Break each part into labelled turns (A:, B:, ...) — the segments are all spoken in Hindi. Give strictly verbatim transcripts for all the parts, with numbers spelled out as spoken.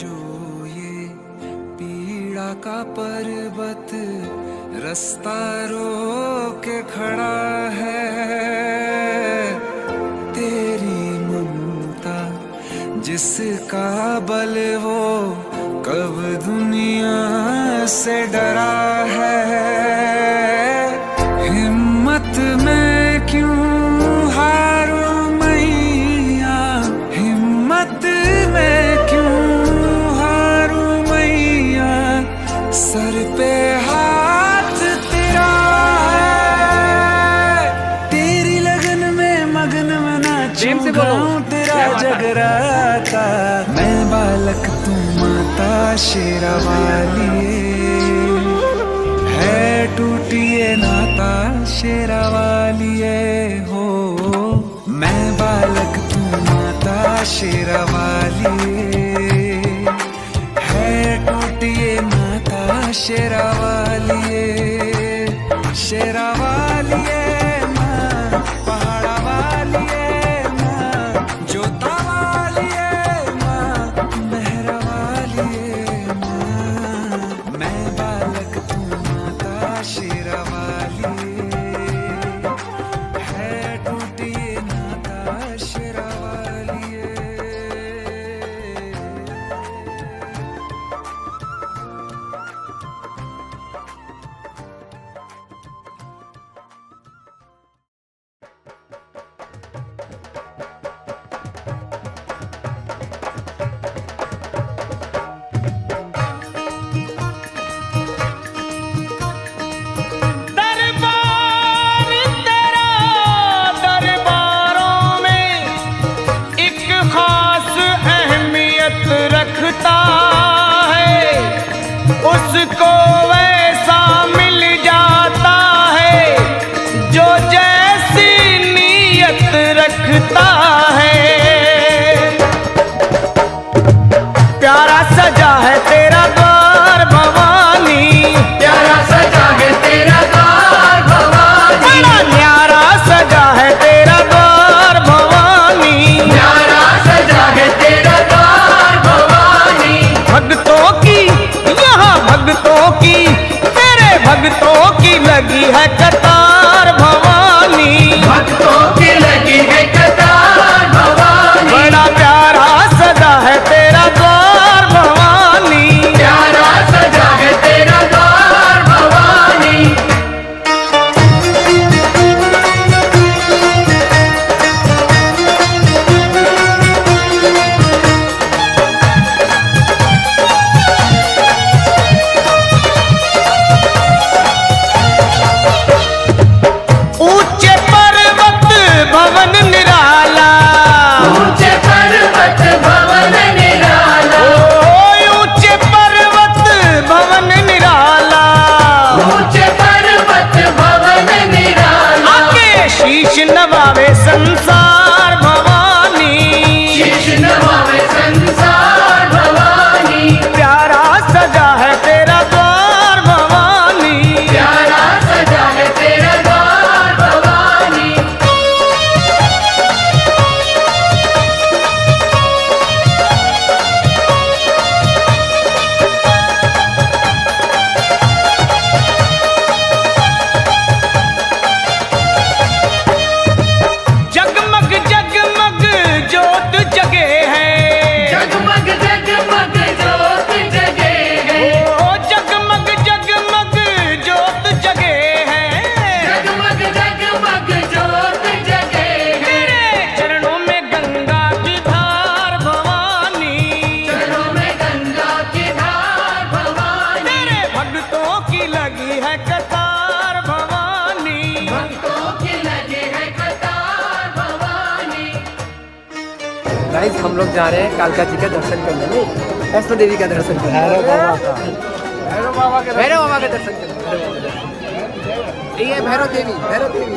A: जो ये पीड़ा का पर्वत रास्ता रोक के खड़ा है, तेरी ममता जिसका बल वो कब दुनिया से डरा है। हिम्मत में क्यों हारूं मैया, हिम्मत में क्यों हारूं मैया, सर पे हाथ तेरा है, तेरी लगन में मगन में नाचूं गाऊं तेरा जगराता। मैं बालक तू माता शेरा वाली है, टूटिए नाता शेरा वाली हो। मैं बालक तू माता शेरा वाली है, टूटिए नाता शेरा वाली शेरा वाली माँ, पहाड़ा वाली माँ, जोता वाली माँ, मेहरा वाली माँ। मैं बालक तू माता शेरा वाली है, टूटिए नाता शेरा वाली।
B: रखता है उसको वैसा मिल जाता है जो जैसी नीयत रखता है। प्यारा सजा है तेरा द्वार भवानी,
C: प्यारा सजा है तेरा द्वार भवानी,
B: बड़ा न्यारा सजा है तेरा द्वार भवानी,
C: प्यारा सजा है तेरा द्वार भवानी।
B: भक्तों की यहाँ भक्तों की तेरे भक्तों की लगी है कतार भवानी,
C: भक्तों की लगी है कतार भवानी।
B: बड़ा प्यारा सजा है तेरा द्वार भवानी,
C: प्यारा सजा है तेरा द्वार भवानी।
B: ऊंचे पर्वत भवन निराला,
C: ऊंचे पर्वत भवन निराला,
B: ओ ऊंचे पर्वत भवन निराला,
C: ऊंचे पर्वत भवन निराला।
B: आके शीश नवावे संसार भवानी,
C: शीश नवावे संसार भवानी,
B: प्यारा सजा है तेरा द्वार भवानी,
C: प्यारा सजा है तेरा द्वार भवानी।
B: जगमग जगमग जोत जगे है,
C: जगमग जगमग जोत जगे है,
B: ओ जगमग जगमग जोत जगे है,
C: जगमग जगमग जोत जगे है।
B: तेरे चरणों में गंगा की धार भवानी,
C: चरणों में गंगा की धार भवानी,
B: तेरे भक्तों की लगी है कतार भवानी।
C: भक्तों की लगी है कतार भवानी।
D: गाइस हम लोग जा रहे हैं कालका जी का दर्शन करने में, वैष्णो देवी का दर्शन करने, भैरव बाबा का भैरव बाबा का भैरव बाबा का दर्शन करने। ये है भैरव देवी, भैरव देवी।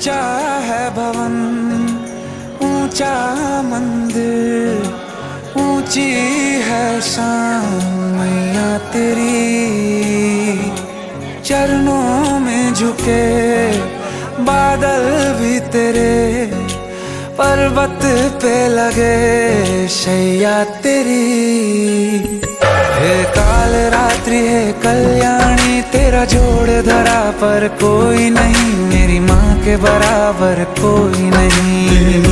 A: ऊंचा है भवन, ऊंचा मंदिर, ऊंची है शान मैया तेरी। चरणों में झुके बादल भी तेरे, पर्वत पे लगे शैया तेरी। हे काल रात्रि है कल्याणी, तेरा जोड़ धरा पर कोई नहीं, मेरी माँ के बराबर कोई नहीं।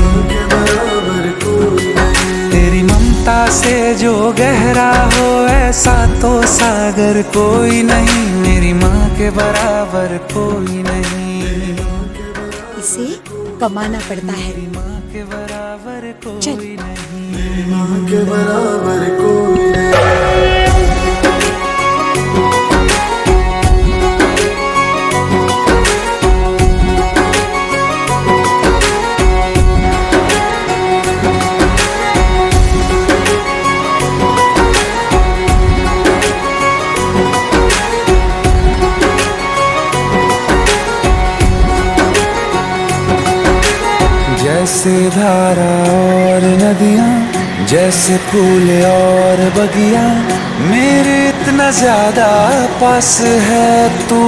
A: तेरी ममता से जो गहरा हो ऐसा तो सागर कोई नहीं, मेरी माँ के बराबर कोई नहीं।
E: इसे कमाना पड़ता है।
A: मेरी माँ के बराबर कोई
E: चल।
A: नहीं,
F: मेरी माँ के बराबर कोई नहीं।
A: जैसे धारा और नदियाँ, जैसे फूल और बगिया, मेरे इतना ज्यादा पास है तू।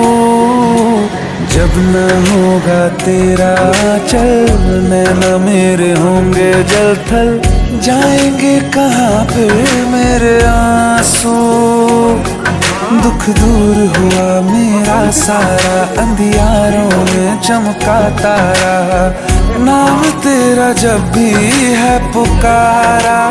A: जब न होगा तेरा चल, नैना मेरे होंगे जल थल, जाएंगे कहाँ फिर मेरे आंसू। दुख दूर हुआ मेरा सारा, अंधियारों में चमका तारा, नाम तेरा जब भी है पुकारा।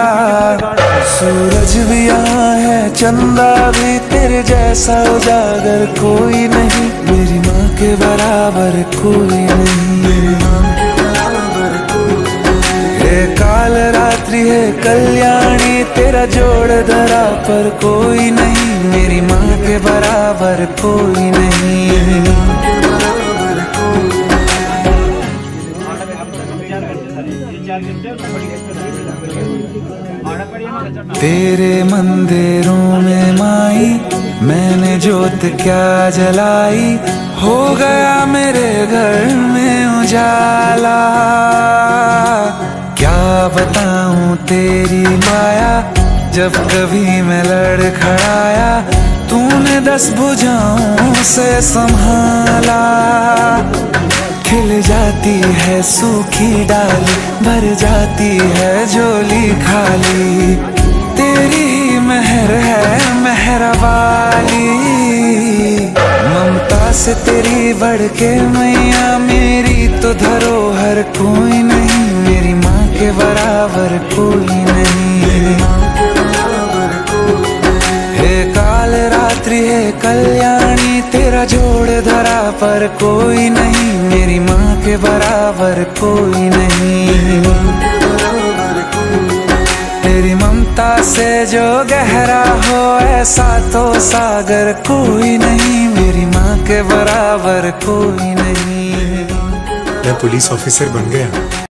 A: सूरज भी यहाँ है, चंदा भी, तेरे जैसा उजागर कोई नहीं, मेरी माँ के बराबर कोई नहीं। हे काल रात्रि है कल्याणी, तेरा जोड़ धरा पर कोई नहीं, मेरी माँ के बराबर कोई नहीं। तेरे मंदिरों में माई मैंने जोत क्या जलाई, हो गया मेरे घर में उजाला। क्या बताऊं तेरी माया, जब कभी मैं लड़खड़ाया, तूने दस भुजाओं से संभाला। खिल जाती है सूखी डाली, भर जाती है झोली खाली, तेरी ही मेहर है मेहर वाली। ममता से तेरी बढ़ के मैया, मेरी तो धरोहर कोई नहीं, मेरी माँ के बराबर कोई नहीं। हे काल रात्रि है कल्याणी, तेरा जोड़ धरा पर कोई नहीं, मेरी माँ के बराबर कोई नहीं। तेरी ममता से जो गहरा हो ऐसा तो सागर कोई नहीं, मेरी माँ के बराबर कोई नहीं।
F: मैं पुलिस ऑफिसर बन गया।